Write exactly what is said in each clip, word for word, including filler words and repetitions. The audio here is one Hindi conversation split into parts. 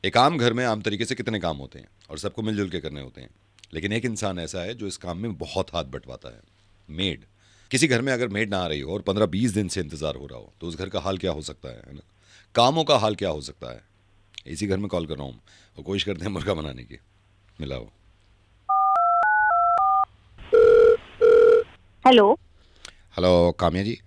एक आम घर में आम तरीके से कितने काम होते हैं और सबको मिलजुल के करने होते हैं, लेकिन एक इंसान ऐसा है जो इस काम में बहुत हाथ बंटवाता है, मेड। किसी घर में अगर मेड ना आ रही हो और पंद्रह बीस दिन से इंतजार हो रहा हो तो उस घर का हाल क्या हो सकता है, है ना? कामों का हाल क्या हो सकता है। इसी घर में कॉल कर रहा हूँ और कोशिश करते हैं मुर्गा बनाने की। मिलाओ। हेलो। हेलो काम्या जी।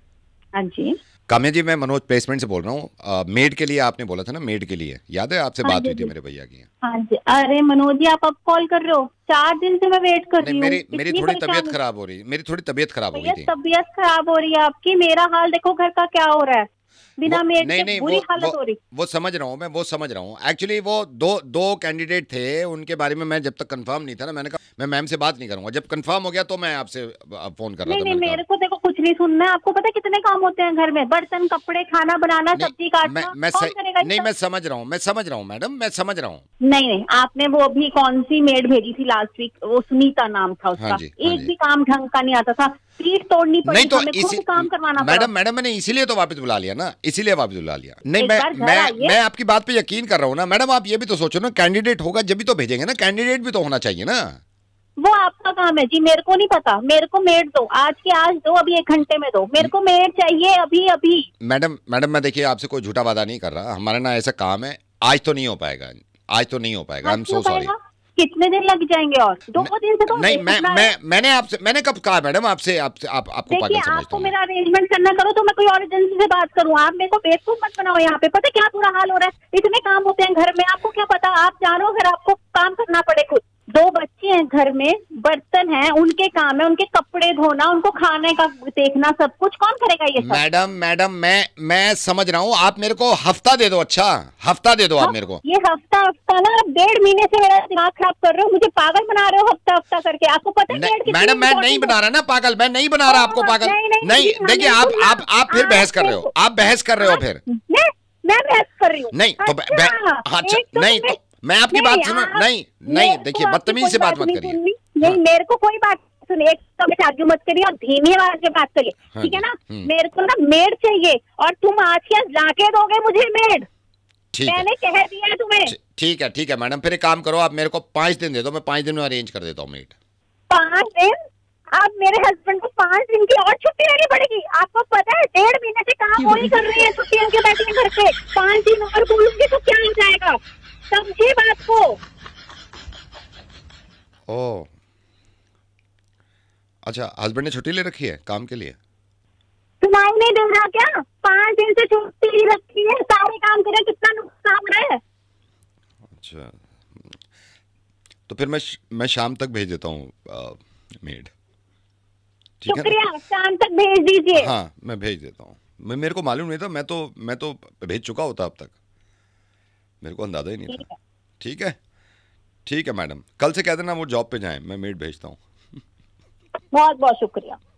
हाँ जी। काम्या जी, मैं मनोज प्लेसमेंट से बोल रहा हूँ। मेड के लिए आपने बोला था ना, मेड के लिए याद है आपसे हाँ बात जी हुई थी जी। मेरे भैया की। हाँ जी। अरे मनोज जी, आप अब कॉल कर रहे हो? चार दिन से मैं वेट कर नहीं, रही हूँ, मेरी मेरी इतनी थोड़ी परेशान तबीयत हूँ। खराब हो रही मेरी थोड़ी तबीयत खराब हो गई भैया थी। तबीयत खराब हो रही है आपकी, मेरा हाल देखो घर का क्या हो रहा है। वो बिना मेड नहीं के नहीं वो बुरी वो हालत हो रही। वो समझ रहा हूँ मैं, वो समझ रहा हूँ। एक्चुअली वो दो दो कैंडिडेट थे, उनके बारे में मैं जब तक कंफर्म नहीं था ना, मैंने कहा मैं मैम से बात नहीं करूंगा। जब कंफर्म हो गया तो मैं आपसे फोन कर रहा नहीं था। नहीं, मैंने कहा मेरे को देखो कुछ नहीं सुनना है। आपको पता है कितने काम होते हैं घर में? बर्तन, कपड़े, खाना बनाना, नहीं, सब्जी मैं काटना, मैं कौन सही करेगा ये नहीं, सब? मैं समझ रहा हूँ, मैं समझ रहा हूँ मैडम, मैं समझ रहा हूँ। नहीं नहीं, आपने वो अभी कौन सी मेड भेजी थी लास्ट वीक? वो सुनीता नाम था हाँ उसका। जी, हाँ एक जी। भी काम ढंग का नहीं आता था। पीठ तोड़नी नहीं पड़ी, तो हमें इसी खुद काम करवाना पड़ा। मैडम मैडम मैंने इसीलिए तो वापस बुला लिया ना, इसीलिए वापस बुला लिया। नहीं, एक मैं बार घर मैं आइए। मैं आपकी बात पे यकीन कर रहा हूँ ना मैडम। आप ये भी तो सोचो ना, कैंडिडेट होगा जब भी तो भेजेंगे ना, कैंडिडेट भी तो होना चाहिए ना। वो आपका काम है जी, मेरे को नहीं पता। मेरे को मेड दो, आज के आज दो, अभी एक घंटे में दो। मेरे को मेड चाहिए अभी अभी। मैडम मैडम मैं देखिए आपसे कोई झूठा वादा नहीं कर रहा, हमारा ना ऐसा काम है। आज तो नहीं हो पाएगा, आज तो नहीं हो पाएगा। आई आज एम क्यों सो सॉरी। पाएगा? कितने दिन लग जाएंगे? और दो दिन से तो नहीं, मैं रुकना मैं है। मैंने आपसे मैंने कब कहा मैडम आपसे आपसे आप आपको देखिए, पागल समझता आपको हूँ मैं। मेरा अरेंजमेंट करना करो तो मैं कोई और एजेंसी से बात करूं। आप मेरे को बेवकूफ मत बनाओ। यहाँ पे पता है क्या बुरा हाल हो रहा है? इतने काम होते हैं घर में, आपको क्या पता? आप जानो, अगर आपको काम करना पड़े खुद। दो बच्चे हैं घर में, बर्तन हैं, उनके काम है, उनके कपड़े धोना, उनको खाने का देखना, सब कुछ कौन करेगा ये सब? मैडम मैडम मैं मैं समझ रहा हूँ, आप मेरे को हफ्ता दे दो। अच्छा, हफ्ता दे दो आप हाँ, मेरे को। ये हफ्ता हफ्ता ना, आप डेढ़ महीने से मेरा दिमाग खराब कर रहे हो, मुझे पागल बना रहे हो हफ्ता हफ्ता करके। आपको पता है नहीं, डेढ़ कितनी मैडम मैं नहीं इंपॉर्टेंट बना रहा ना पागल, मैं नहीं बना रहा आपको है? पागल। नहीं नहीं नहीं, जी, हाँ, देखिए नहीं आप सुनना। आप आप फिर बहस कर रहे हो, आप बहस कर रहे हो आप- फिर। मैं मैं बहस कर रही हूँ? नहीं तो ब- ब- अच्छा, अच्छा, एक तो नहीं तुम्हें- तो मैं आपकी नहीं, बात सुनो। आप- नहीं नहीं, मेरे देखिए को आपकी बदतमीजी कोई से बात मत नहीं करिए। सुननी। हाँ नहीं, मेरे को कोई बात सुनिए। एक तो मैं आर्ग्यू मत करिए और धीमी आवाज में बात करिए, हाँ ठीक है जी, ना? हम्म। मेरे को ना मेड चाहिए, और तुम आज के आज लाके दोगे मुझे मेड। ठीक है, मैंने कह दिया है तुम्हें। ठी- ठीक है ठीक है मैडम, फिर एक काम करो, आप मेरे को पाँच दिन दे दो, मैं पाँच दिन में अरेंज कर देता हूँ मीट। पाँच दिन? आप मेरे हस्बैंड को पाँच दिन की और छुट्टी लेनी पड़ेगी? आपको पता है डेढ़ महीने से काम वही कर रही है, छुट्टियों के बैठे हैं घर पे। पाँच दिन और बोलूंगी तो क्या हो जाएगा? समझिए बात को। ओ अच्छा, हस्बैंड ने छुट्टी ले रखी है काम के लिए? सुनाई नहीं दे रहा क्या? पाँच दिन से छुट्टी रखी है, सारे काम करे, कितना नुकसान हो रहा है। अच्छा, तो फिर मैं श- मैं शाम तक भेज देता हूँ मेड, ठीक है ना? शुक्रिया, शाम तक भेज दीजिए। हाँ, मैं भेज देता हूँ। मैं मेरे को मालूम नहीं था, मैं तो मैं तो भेज चुका होता अब तक, मेरे को अंदाजा ही नहीं था। ठीक है ठीक है मैडम, कल से कह देना वो जॉब पे जाएं, मैं मेड भेजता हूँ। बहुत बहुत शुक्रिया।